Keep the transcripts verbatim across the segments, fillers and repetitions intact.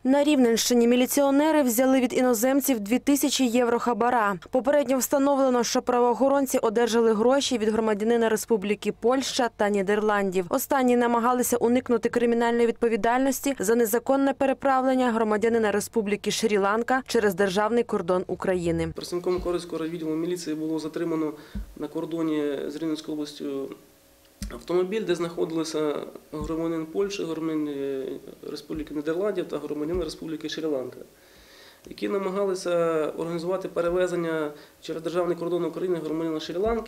На Рівненщині міліціонери взяли від іноземців дві тисячі євро хабара. Попередньо встановлено, що правоохоронці одержали гроші від громадянина Республіки Польща та Нідерландів. Останні намагалися уникнути кримінальної відповідальності за незаконне переправлення громадянина Республіки Шрі-Ланка через державний кордон України. Працівником Корицького райвідділу міліції було затримано на кордоні з Рівненською областю автомобіль, де знаходилися громадянин Польщі, громадянин Республіки Нідерландів та громадянин Республіки Шрі-Ланка, які намагалися організувати перевезення через державний кордон України громадянина Шрі-Ланки,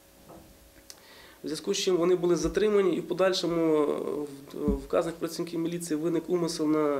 в зв'язку з чим вони були затримані і в подальшому вказаних працівників міліції виник умисел на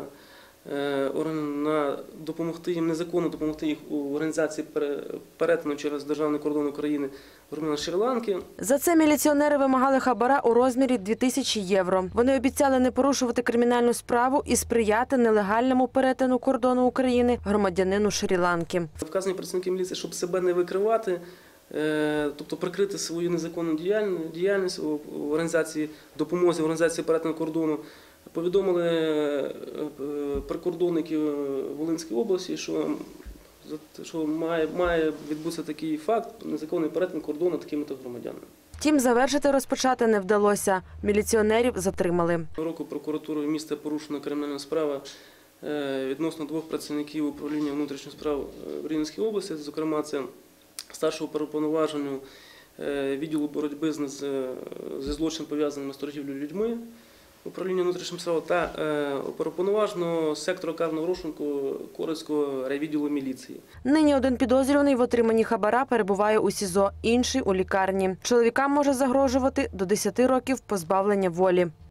на допомогти їм, незаконно допомогти їх у організації перетину через державний кордон України громадянина Шрі-Ланки. За це міліціонери вимагали хабара у розмірі дві тисячі євро. Вони обіцяли не порушувати кримінальну справу і сприяти нелегальному перетину кордону України громадянину Шрі-Ланки. Вказані працівники міліції, щоб себе не викривати, тобто прикрити свою незаконну діяльність в організації допомоги, в організації перетину кордону, повідомили прикордонників Волинської області, що, що має, має відбутися такий факт – незаконний перетин кордону такими-то громадянами. Втім, завершити розпочати не вдалося. Міліціонерів затримали. Року прокуратурою міста порушена кримінальна справа відносно двох працівників управління внутрішніх справ в Рівненській області, зокрема це старшого оперуповноваженого відділу боротьби зі злочином, пов'язаним з торгівлею людьми управління внутрішніх справ та оперуповноваженого сектору карного розшуку Корицького райвідділу міліції. Нині один підозрюваний в отриманні хабара перебуває у СІЗО, інший – у лікарні. Чоловікам може загрожувати до десяти років позбавлення волі.